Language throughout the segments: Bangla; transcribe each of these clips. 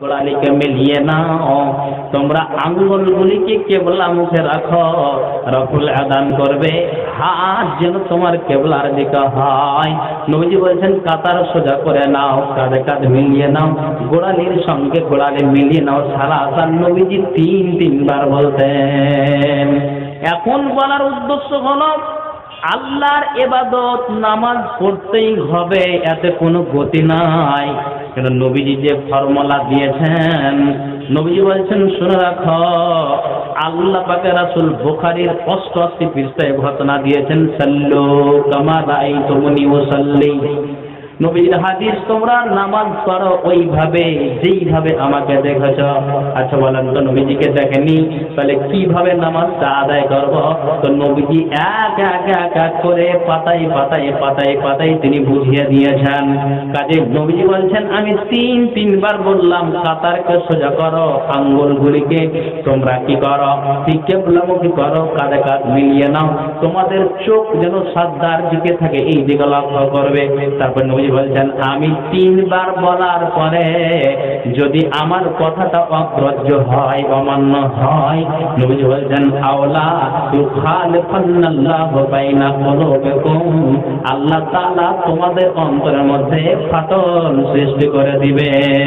গোড়ালিকে মিলিয়ে নাও, তোমরা আঙ্গুলগুলিকে কেবলা মুখে রাখো, রফুল আদান করবে, হাত যেন তোমার কেবলার দিকে হয়। নবীজি বলছেন কাতার সোজা করে নাও, কাঁধে কাঁধ মিলিয়ে নাও, গোড়ালির সঙ্গে গোড়ালি মিলিয়ে নাও। সারা আসার নবীজি তিনবার বলতেন। এখন বলার উদ্দেশ্য হলো আল্লাহর ইবাদত নামাজ পড়তেই হবে, এতে কোনো গতি নাই। কিন্তু নবীজি যে ফর্মুলা দিয়েছেন, নবীজি বলছেন শুনে রাখো, আল্লাহ পাকের রাসূল বুখারীর 88 পৃষ্ঠায় ঘটনা দিয়েছেন, সাল্লু কামা রাআইতুমুনি উসাল্লি। নবীর হাদিস, তোমরা নামাজ পড়ো ওইভাবে যেইভাবে আমাকে দেখেছ। আচ্ছা বলেন তো নবীজিকে দেখেনি, তাহলে কিভাবে নামাজটা আদায় করব? তো নবীজি এক এক করে পাতায় তিনি বুঝিয়ে দিয়েছেন। কাজে নবীজি বলছেন আমি তিনবার বললাম কাতারকে সোজা করো, আঙ্গুলগুলিকে তোমরা কি করো, কিবলামুখী করো, কাঁধে কাঁধ মিলিয়ে নাও, তোমাদের চোখ যেন সাজদার দিকে থাকে, এই দিকে লক্ষ্য করবে। তারপর নবীজি বলছেন আমি তিনবার বলার পরে যদি আমার কথাটা অগ্রাহ্য হয়, অমান্য হয়, নবীজি বলছেন আওলা ইউখালিফান্নাল্লাহু বাইনা কুলুবিকুম, আল্লাহ তাআলা তোমাদের অন্তরের মধ্যে ফাটল সৃষ্টি করে দিবে।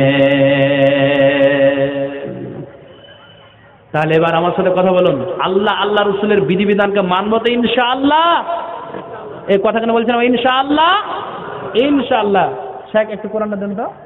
তাহলে এবার আমার সাথে কথা বলুন, আল্লাহ রাসূলের বিধিবিধানকে মানবো তো ইনশাআল্লাহ? এই কথা কেন বলছেন ইনশাআল্লাহ? ইনশাআল্লাহ। শেখ একটু কোরআনটা দেন তো,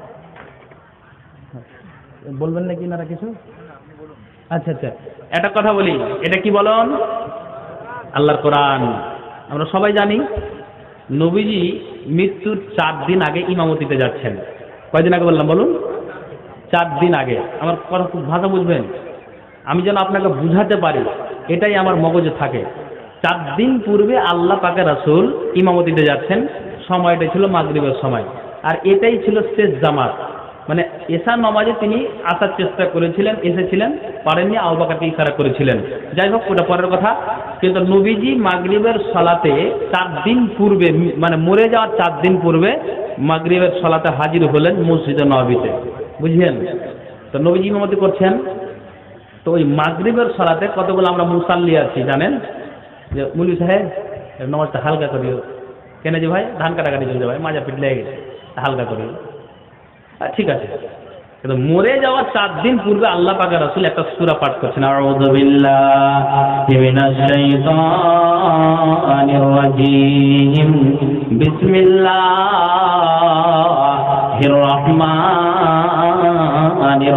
বলবেন নাকি না কিছু? আচ্ছা, একটা কথা বলি, এটা কি বলুন? আল্লাহর কোরআন। আমরা সবাই জানি নবীজি মৃত্যুর 4 দিন আগে ইমামতিতে যাচ্ছেন। কয়দিন আগে বললাম বলুন? 4 দিন আগে। আমার কথা খুব ভাষা বুঝবেন, আমি যেন আপনাকে বুঝাতে পারি, এটাই আমার মগজে থাকে। 4 দিন পূর্বে আল্লাহ পাকের রাসূল ইমামতিতে যাচ্ছেন, সময়টা ছিল মাগরিবের সময়, আর এটাই ছিল শেষ জামাত। মানে এশার নামাজে তিনি আসার চেষ্টা করেছিলেন, এসেছিলেন, পারেননি, আবু বকরকে ইশারা করেছিলেন। যাই হোক, ওটা পরের কথা। কিন্তু নবীজি মাগরিবের সালাতে 4 দিন পূর্বে, মানে মরে যাওয়ার 4 দিন পূর্বে মাগরিবের সালাতে হাজির হলেন মসজিদে নববীতে, বুঝলেন? তো নবীজি ইমামতি করছেন। তো ওই মাগরিবের সালাতে কতগুলো আমরা মুসাল্লি আছি জানেন? যে মুলি সাহেব নামাজটা হালকা করিও, কেন যে ভাই ধান কাটাকাটি চলছে ভাই, মাজা পিট লেগে গেছে, হালকা করিও। ঠিক আছে, কিন্তু মরে যাওয়ার 4 দিন পূর্বে আল্লাহ পাকের রাসূল একটা সূরা পাঠ করছেন, আউযু বিল্লাহি মিনাশ শাইতানির রাজীম, বিসমিল্লাহির রাহমানির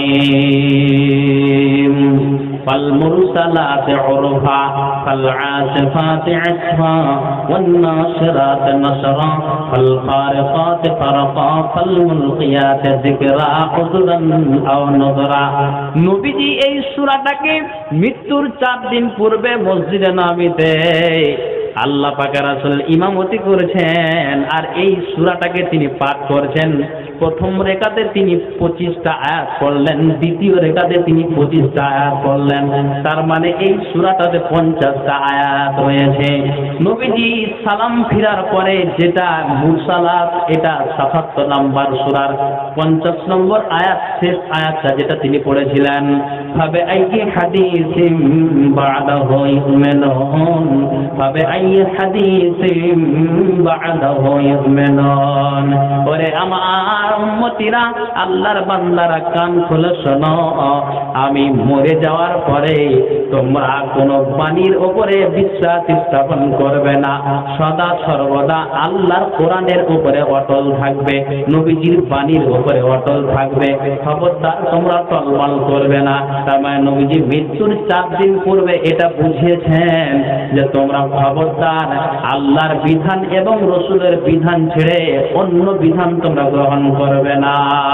রহিম, فالمرسلات عرفا فالعاصفات عصفا والناشرات نشرا فالخارقات فرقا فالملقيات ذكرا عذرا أو نذرا। নবীজি এই সূরাটাকে মৃত্যুর 4 দিন পূর্বে মসজিদে নববীতে আল্লাহ পাকের রাসূল ইমামতি করেছেন, আর এই সূরাটাকে তিনি পাঠ করছেন। প্রথম রেকাতে তিনি 25টা আয়াত পড়লেন, দ্বিতীয় রেকাতে তিনি 25টা আয়াত পড়লেন, তার মানে এই সূরাটাতে 50টা আয়াত রয়েছে। নবীজি সালাম ফিরার পরে যেটা মুরসালাত, এটা 77 নম্বর সূরার 50 নম্বর আয়াত, শেষ আয়াতটা যেটা তিনি পড়েছিলেন, ভাবে আইয়ি হাদিসিম বা'দাহু ইউমিনুন, ভাবে আইয়ি হাদিসিম বা'দাহু ইউমিনুন। ওরে আমার উম্মতিরা, আল্লাহর বান্দারা, কান খুলে শোনো, আমি মরে যাওয়ার পরে তোমরা কোনো বাণীর উপরে বিশ্বাস স্থাপন করবে না, সদা সর্বদা আল্লাহর কোরআনের উপরে অটল থাকবে, নবীজির বাণীর উপরে অটল থাকবে, খবরদার তোমরা টলমল করবে না। তার মানে নবীজি মৃত্যুর 4 দিন পূর্বে এটা বুঝিয়েছেন যে তোমরা খবরদার আল্লাহর বিধান এবং রাসূলের বিধান ছেড়ে অন্য বিধান তোমরা গ্রহণ করবে না।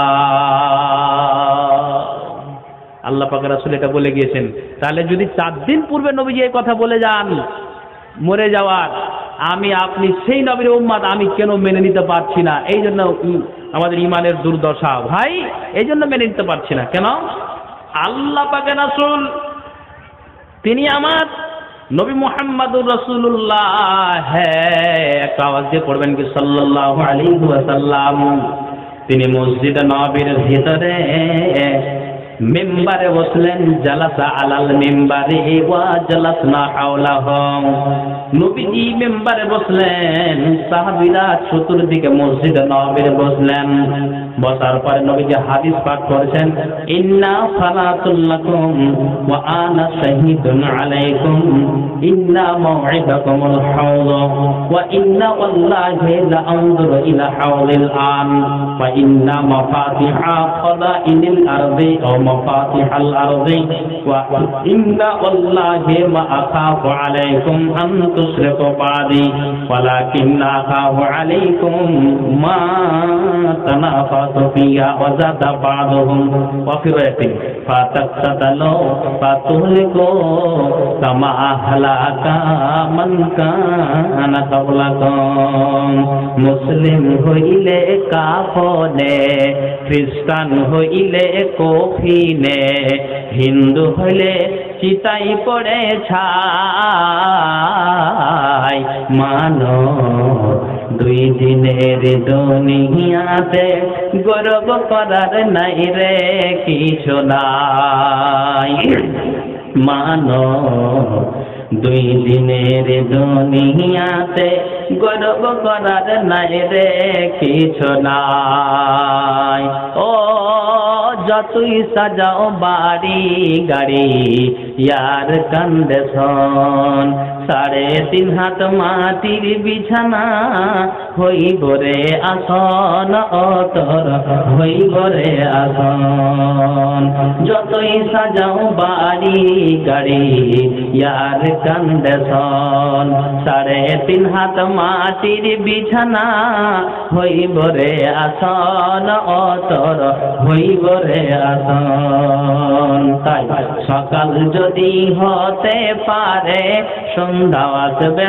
আল্লাহ পাকের রাসূল এটা বলে গিয়েছেন। তাহলে যদি 4 দিন পূর্বে নবীজি এই কথা বলে যান মরে যাওয়ার, আমি আপনি সেই নবীর উম্মত, আমি কেন মেনে নিতে পারছি না? এই জন্য আমাদের ইমানের দুর্দশা ভাই, এই জন্য মেনে নিতে পারছি না। কেন? আল্লাহ পাকের রাসূল তিনি আমার নবী মুহাম্মদুর রাসূলুল্লাহ, হ্যাঁ একটা আওয়াজ দিয়ে পড়বেন কি সাল্লাল্লাহু আলাইহি ওয়াসাল্লাম। তিনি মসজিদে নববীর ভিতরে মিম্বারে বসলেন, জালাসা আলাল মিম্বারি ওয়া জালাসনা হাওলাহু। নবীজি মিম্বারে বসলেন, সাহাবীরা চতুর্দিকে মসজিদে নববীতে বসলেন। বসার পরে নবীজি হাদিস পাঠ করেছেন, ইন্না সালাতুল লাকুম ওয়া আনা শাহীদুন আলাইকুম, ইন্না মাওঈদাকুমুল হাওদ ওয়া ইন্না ওয়াল্লাহি লা আনজুরু ইলা হাওলিল আন ওয়া ইন্না মাফাতিহা খাযাইনিল আরদি ওয়া মাফাতিহাল আরদি ওয়া ইন্না ওয়াল্লাহি মা আখাফু আলাইকুম আন তুশরিকু বাদি ওয়ালাকিন্না আখাফু আলাইকুম মা তানাফাসু ফিহা ওয়া যাদা বা'দুহুম ওয়া ফি রায়াতিন ফাতাকতালু ফাতুহলিকু কামা আহলাকা মান কানা ক্বাবলাকুম। মুসলিম হইলে কাফনে, খ্রিস্টান হইলে কফিনে, হিন্দু হইলে চিতাই পড়ে ছাই। মানো দুই দিনের দুনিয়াতে গর্ব করার নাই রে কিছু নাই। মানো দুই দিনের দুনিয়াতে গর্ব করার নাই রে কিছু নাই। ও যতই সাজাও বাড়ি গাড়ি ইয়ার কান্দে শোন, 3.5 হাত মাটির বিছানা হইব রে আসন, ও তোর হইব রে আসন। যতই সাজাও বাড়ি গাড়ি ইয়ার কান্দে শোন, 3.5 হাত মাটির বিছানা হইব রে আসন, ও তোর হইব রে আসন। তাই সকাল যদি হতে পারে সন্ধ্যা আসবে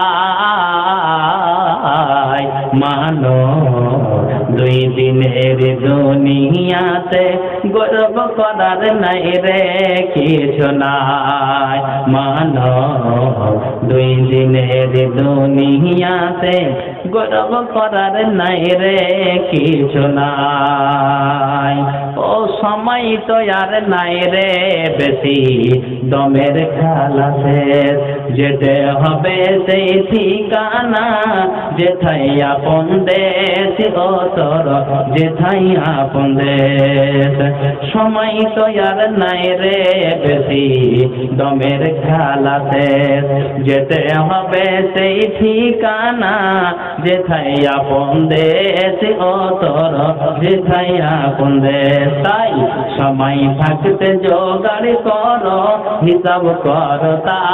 ভাই। মানো দুই দিনের দুনিয়াতে গর্ব করার নাই রে কিছু নাই। মানো দুই দিনের দুনিয়াতে গর্ব করার নাই রে কিছু নাই। ও সময় তো আর নাই রে বেশি, দমের খেলা শেষ, যেতে হবে সেই ঠিকানা যেথায় আপন দেশ, ও তোর যেথায় আপন দেশ। সময় তো আর নাই রে বেশি, দমের খেলা শেষ, যেতে হবে সেই ঠিকানা যেথায় আপন দেশ, ও তোর যেথায় আপন দেশ। তাই সময় থাকতে জোগাড় করো, হিসাব করো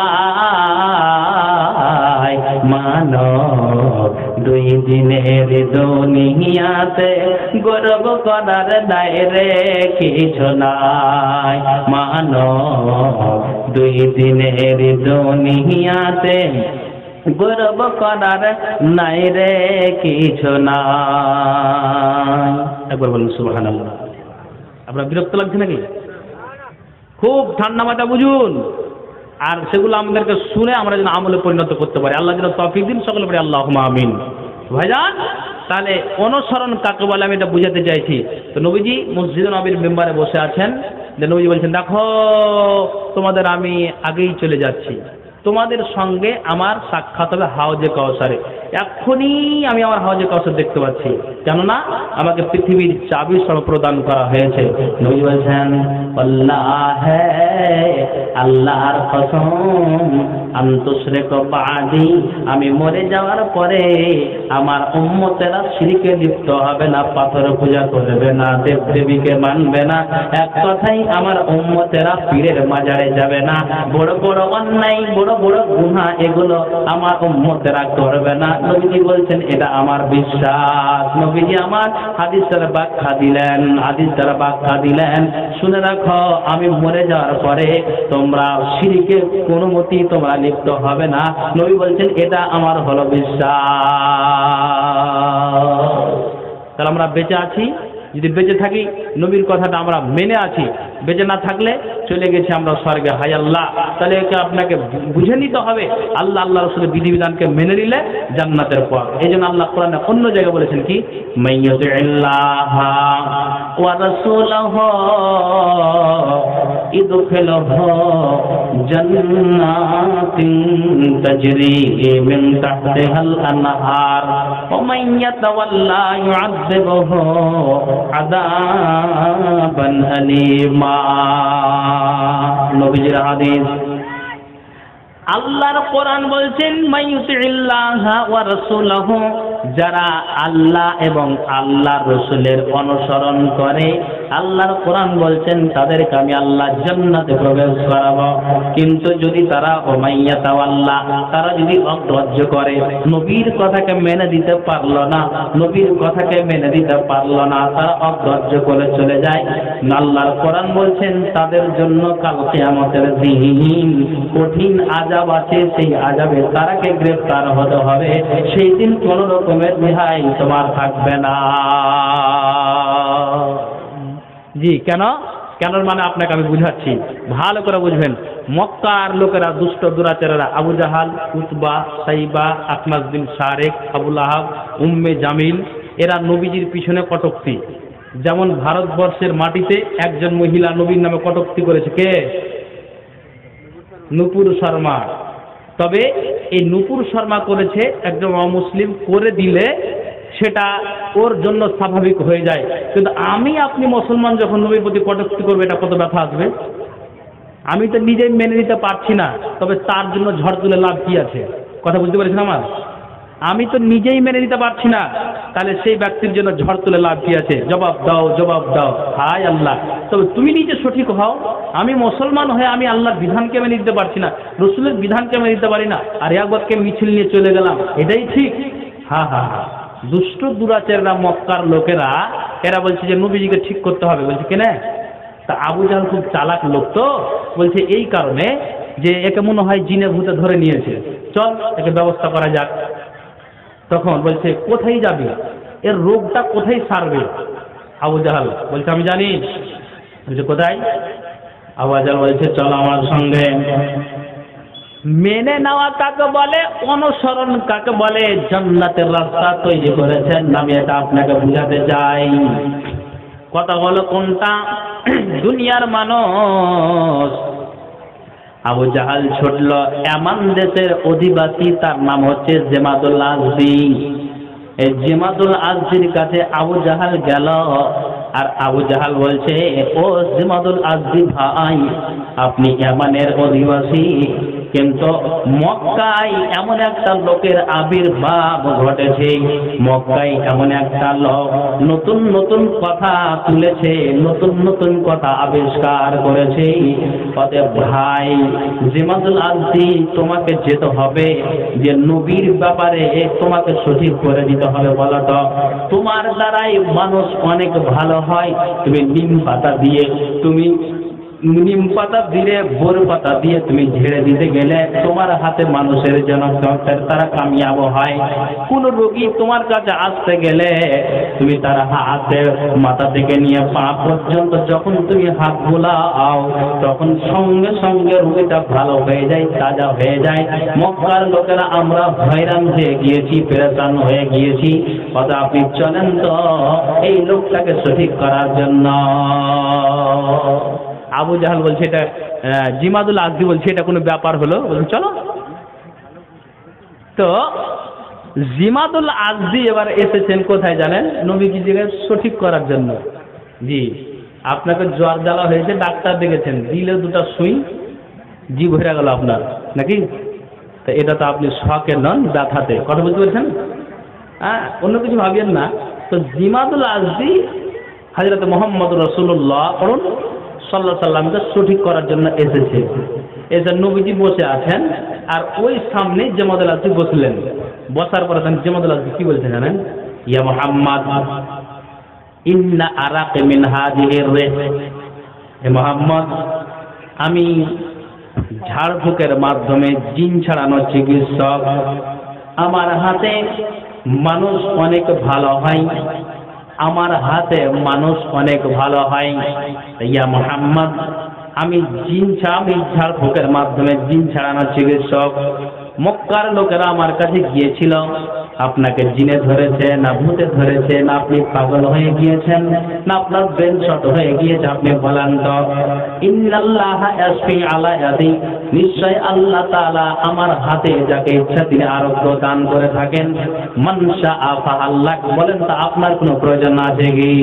তাই। মানো দুই দিনের দুনিয়াতে গর্ব করার নাই রে কিছু নাই। মানো দুই দিনের দুনিয়াতে গর্ব করার নাই রে কিছু নাই। একবার বলুন সুবহানাল্লাহ। আপনার বিরক্ত লাগছে নাকি? খুব ঠান্ডা মাথা বুঝুন, আর সেগুলো আমাদেরকে শুনে আমরা যেন আমলে পরিণত করতে পারি। আল্লাহ যেন তৌফিক দিন, সকলে বলি আল্লাহুম্মা আমিন। ভাইজান, তাহলে অনুসরণ কাকে বলে আমি এটা বুঝাতে চাইছি। তো নবীজি মসজিদে নববীর মেম্বারে বসে আছেন, যে নবীজি বলছেন, দেখো তোমাদের আমি আগেই চলে যাচ্ছি, তোমাদের সঙ্গে আমার সাক্ষাৎ হবে হাউজে কাউসারে। এখনই আমি আমার হাউজে কাউসার দেখতে পাচ্ছি, কেননা আমাকে পৃথিবীর চাবি প্রদান করা হয়েছে। নবী বলছেন, আল্লাহ আল্লাহর কসম আনতুশরিকু বাদি, আমি মরে যাওয়ার পরে আমার উম্মতেরা শিরকে লিপ্ত হবে না, পাথর পূজা করবে না, দেব দেবীকে মানবে না, এক কথাই আমার উম্মতেরা পীরের মাজারে যাবে না, বড় বড় অন্যায় বড় বড় গুনাহ এগুলো আমার উম্মতেরা করবে না। নবীজি বলছেন এটা আমার বিশ্বাস। নবীজি আমার হাদিসের ব্যাখ্যা দিলেন, হাদিসের ব্যাখ্যা দিলেন, শুনে রাখো আমি মরে যাওয়ার পরে তোমরা শিরকে কোনো মতে তোমরা লিপ্ত হবে না। নবী বলছেন এটা আমার হলো বিশ্বাস। তাহলে আমরা বেঁচে আছি, যদি বেঁচে থাকি নবীর কথাটা আমরা মেনে আছি, বেঁচে না থাকলে চলে গেছি আমরা স্বর্গে। হায় আল্লাহ, তাহলে একে আপনাকে বুঝে নিতে হবে আল্লাহ আল্লাহ রাসূলের বিধিবিধানকে মেনে নিলে জান্নাতের পথ। এই জন্য আল্লাহ কোরআনে অন্য জায়গায় বলেছেন কি, মাইয়াতিল্লাহ ওয়া রাসূলাহু ইদখিলহু জান্নাতিন তাজরি মিন তাহতিহাল আনহার ওয়া মান ইয়াতাওয়াল্লা ইউআযিবহু আযাবান আলীমা। নবীজির হাদিস। আল্লাহর কোরআন বলছেন মাইয়ুতিল্লাহা ওয়া রাসূলাহু, যারা আল্লাহ এবং আল্লাহর রাসূলের অনুসরণ করে, আল্লাহর কোরআন বলছেন তাদেরকে আমি আল্লাহ জান্নাতে প্রবেশ করাবো। কিন্তু যদি তারা ওমাইয়াতাওয়াল্লা, তারা যদি অগ্রাহ্য করে, নবীর কথাকে মেনে দিতে পারলো না, নবীর কথাকে মেনে দিতে পারলো না, তারা অগ্রাহ্য করে চলে যায়, আল্লাহর কোরআন বলছেন তাদের জন্য কাল কিয়ামতের দিন কঠিন আযাব আছে, সেই আযাবে তারাকে গ্রেফতার হতে হবে। সেই দিন কোন রকমের রেহাই তোমার থাকবে না। জি, কেন? কেন মানে আপনাকে আমি বুঝাচ্ছি, ভালো করে বুঝবেন। মক্কার লোকেরা, দুষ্ট দুরাচারেরা, আবু জাহাল, উতবা, সাইবা, আকনাস বিন শারেক, আবুল আহাব, উম্মে জামিল, এরা নবীজির পিছনে কটূক্তি। যেমন ভারতবর্ষের মাটিতে একজন মহিলা নবীর নামে কটূক্তি করেছে, কে? নূপুর শর্মা। তবে এই নূপুর শর্মা করেছে, একজন অমুসলিম করে দিলে সেটা ওর জন্য স্বাভাবিক হয়ে যায়। কিন্তু আমি আপনি মুসলমান যখন নবীর প্রতি কটূক্তি করবে, এটা কত ব্যথা আসবে? আমি তো নিজেই মেনে নিতে পারছি না, তবে তার জন্য ঝড় তুলে লাভ কি আছে? কথা বুঝতে পারছেন আমার? আমি তো নিজেই মেনে নিতে পারছি না, তাহলে সেই ব্যক্তির জন্য ঝড় তুলে লাভ কি আছে? জবাব দাও, জবাব দাও। হায় আল্লাহ, তবে তুমি নিজে সঠিক হও। আমি মুসলমান হয়ে আমি আল্লাহর বিধানকে মেনে নিতে পারছি না, রসুলের বিধানকে মেনে নিতে পারি না, আর একবারকে মিছিল নিয়ে চলে গেলাম, এটাই ঠিক? হা হা হা। দুষ্ট দুরাচাররা, মক্কার লোকেরা, এরা বলছে যে নবীজিকে ঠিক করতে হবে। বলছে কেন? তা আবু জাহল খুব চালাক লোক, তো বলছে এই কারণে যে একে মনে হয় জিনে ভূতে ধরে নিয়েছে, চল একে ব্যবস্থা করা যাক। তখন বলছে কোথায় যাবি, এর রোগটা কোথায় সারবে? আবু জাহল বলছে আমি জানি। বলছে কোথায়? আবু জাহল বলছে চল আমার সঙ্গে। মেনে নেওয়া কাকে বলে, অনুসরণ কাকে বলে, জান্নাতের রাস্তা তৈরি করেছেন, আমি এটা আপনাকে বুঝাতে চাই। কথা হলো কোনটা? দুনিয়ার মানুষ। আবু জাহাল ছুটল এমন দেশের অধিবাসী, তার নাম হচ্ছে জেমাদুল আজদি। এই জেমাদুল আজদির কাছে আবু জাহাল গেল, আর আবু জাহাল বলছে ও জেমাদুল আজদি ভাই, আপনি ইয়ামানের অধিবাসী, কিন্তু মক্কায় এমন একটা লোকের আবির্ভাব ঘটেছে, মক্কায় এমন একটা লোক নতুন নতুন কথা তুলেছে, নতুন নতুন কথা আবিষ্কার করেছে। অতএব ভাই জেমাদুল আজদি, তোমাকে যেতে হবে, যে নবীর ব্যাপারে তোমাকে সঠিক করে দিতে হবে। বলো তো, তোমার দ্বারাই মানুষ অনেক ভালো হয়। তুমি নিম পাতা দিয়ে, তুমি নিম পাতা দিলে, বোর পাতা দিয়ে তুমি ঝেড়ে দিতে গেলে তোমার হাতে মানুষের যেন তারা কামিয়াব হয়। কোন রোগী তোমার কাছে আসতে গেলে তুমি তার হাতে, মাথা থেকে নিয়ে পা পর্যন্ত যখন তুমি হাত বোলাও, তখন সঙ্গে সঙ্গে রোগীটা ভালো হয়ে যায়, তাজা হয়ে যায়। মক্কার লোকেরা আমরা হয়রান হয়ে গিয়েছি, পেরেশান হয়ে গিয়েছি, অথবা আপনি চলেন তো এই লোকটাকে সঠিক করার জন্য। আবু জাহাল বলছে এটা, জিমাদুল আজদি বলছে এটা কোনো ব্যাপার হলো? বলছে চলো। তো জিমাদুল আজদি এবার এসেছেন কোথায় জানেন? নবীজি জায়গায় সঠিক করার জন্য। জি, আপনাকে জ্বর জ্বালা হয়েছে, ডাক্তার দেখেছেন, দিলে দুটা সুই, জি ভরে গেল আপনার, নাকি? তো এটা তো আপনি শখে নন, ব্যথাতে। কথা বুঝতে পেরেছেন? হ্যাঁ, অন্য কিছু ভাবিয়েন না। তো জিমাদুল আজদি হযরত মুহাম্মদ রাসূলুল্লাহ সাল্লাল্লাহু আলাইহি সাল্লামকে সঠিক করার জন্য এসেছে। এসে নবীজি বসে আছেন, আর ওই সামনে জেমাদুল আজদি বসলেন। বসার পরে জেমাদুল আজদি কি বলছেন জানেন? ইয়া মুহাম্মদ ইন্না আরাক মিন হাযিহির রিহ, হে মুহাম্মদ, আমি ঝাড়ফুঁকের মাধ্যমে জিন ছাড়ানোর চিকিৎসক। আমার হাতে মানুষ অনেক ভালো হয়, আমার হাতে মানুষ অনেক ভালো হয়। ইয়া মুহাম্মদ, আমি ঝাড়ফুঁকের মাধ্যমে জিন ছাড়ানোর চিকিৎসক। মক্কার লোকেরা আমার কাছে গিয়েছিল, আপনাকে জিনে ধরেছে না ভূতে ধরেছে, না আপনি পাগল হয়ে গিয়েছেন, না আপনার ব্রেন শট হয়ে গিয়েছে, আপনি বলেন তো। ইন্নাল্লাহা ইয়াশফি আলা ইয়াদি, নিশ্চয় আল্লাহ তাআলা আমার হাতে যাকে ইচ্ছা তিনি আরোগ্য দান করে থাকেন। মান শাআ ফাআল্লাহ, বলেন তো আপনার কোনো প্রয়োজন আছে কি?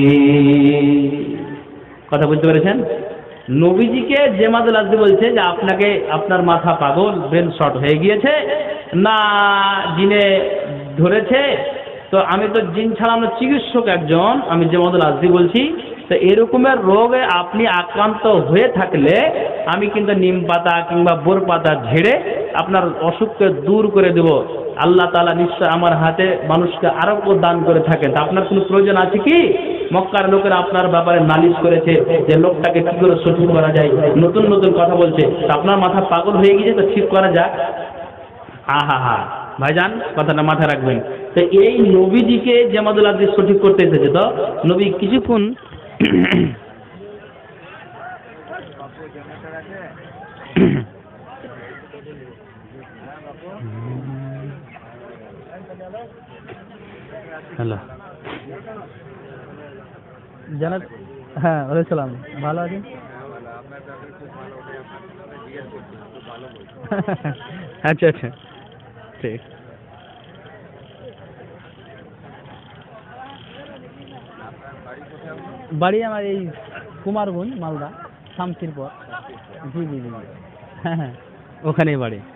কথা বুঝতে পেরেছেন? নবীজিকে জেমাদুল আজদি বলছে যে আপনাকে, আপনার মাথা পাগল, ব্রেন শর্ট হয়ে গিয়েছে, না জিনে ধরেছে? তো আমি তো জিন ছাড়ানোর চিকিৎসক একজন, আমি জেমাদুল আজদি বলছি। তো এরকমের রোগে আপনি আক্রান্ত হয়ে থাকলে আমি কিন্তু নিম পাতা কিংবা বোর পাতা ঝেড়ে আপনার অসুখকে দূর করে দেব। আল্লাহ তাআলা নিশ্চয় আমার হাতে মানুষকে আরোগ্য দান করে থাকেন। তা আপনার কোনো প্রয়োজন আছে কি? মক্কার লোকেরা আপনার ব্যাপারে নালিশ করেছে যে লোকটাকে কি করে সঠিক করা যায়, নতুন নতুন কথা বলছে। আপনার মাথা পাগল হয়ে গিয়েছে, তো ঠিক করা যাক। আহা হা ভাইজান, কথাটা মাথায় রাখবেন। তো এই নবীজিকে জামাতুল আদিস সঠিক করতে এসেছে। তো নবী কিছুক্ষণ হ্যালো জানাত, হ্যাঁ ওয়ালাইকুম ভালো আছেন? আচ্ছা আচ্ছা ঠিক। বাড়ি আমার এই কুমারগঞ্জ, মালদা, শামসির পর। জি জি জি, হ্যাঁ হ্যাঁ ওখানেই বাড়ি।